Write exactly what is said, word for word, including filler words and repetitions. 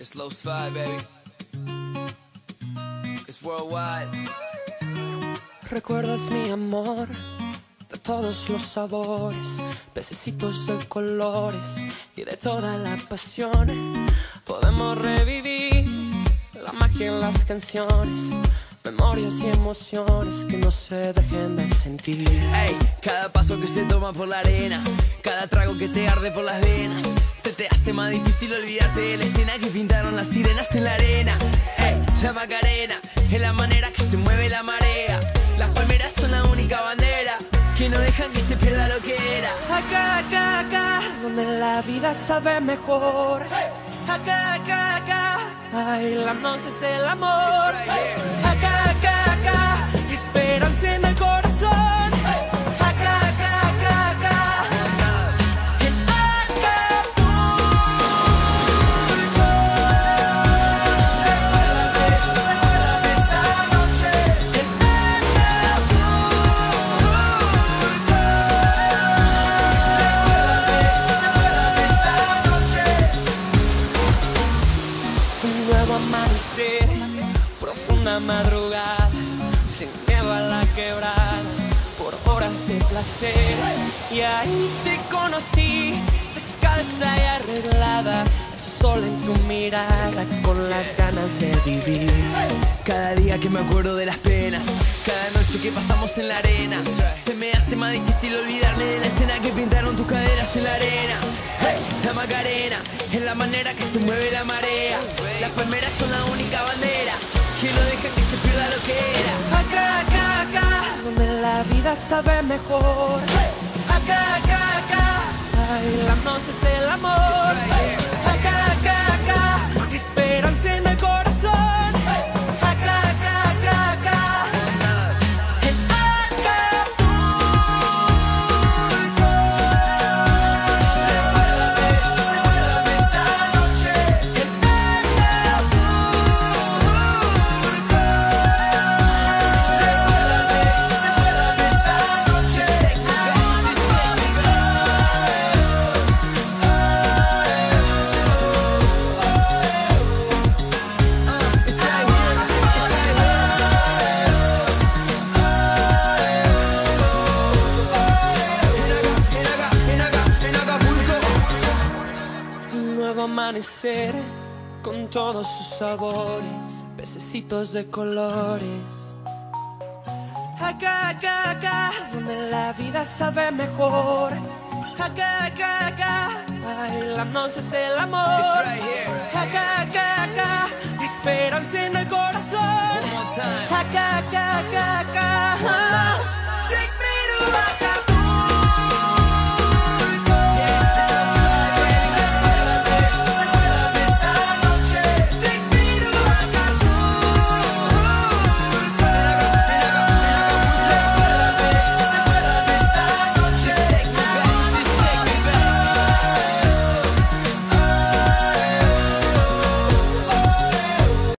It's Los Five, baby. It's worldwide. Recuerdas mi amor de todos los sabores, pececitos de colores y de toda la pasión. Podemos revivir la magia en las canciones, memorias y emociones que no se dejen de sentir. Ey, cada paso que se toma por la arena, cada trago que te arde por las venas, se te hace más difícil olvidarte de la escena que pintaron las sirenas en la arena. Ey, la Macarena es la manera que se mueve la marea. Las palmeras son la única bandera que no dejan que se pierda lo que era. Acá, acá, acá, donde la vida sabe mejor. Acá, acá, acá, bailando es el amor. Acá, acá, acá, esperanza en el corazón. Acá, acá, acá, acá, en Acapulco. Recuérdame esa noche en Acapulco. Recuérdame esa noche. Un nuevo amanecer, profunda madrugada, sin miedo a la quebrada, por horas de placer. Y ahí te conocí, descalza y arreglada, el sol en tu mirada, con las ganas de vivir. Cada día que me acuerdo de las penas, cada noche que pasamos en la arena, se me hace más difícil olvidarme de la escena que pintaron tus caderas en la arena. Hey, la Macarena es la manera que se mueve la marea. Las palmeras son la única bandera que no deja que se pierda lo que era. Acá, acá, acá, donde la vida sabe mejor. Acá, acá, acá, bailando es el amor. Acá, acá, acá, esperanza en el corazón. Acá, acá, acá, acá, en Acapulco. Recuérdame, recuérdame esa noche en Acapulco. Recuérdame, recuérdame esa noche en Un nuevo amanecer con todos sus sabores, pececitos de colores. Acá, acá, acá, donde la vida sabe mejor. Acá, acá, acá, bailando es el amor. It's right here. Acá,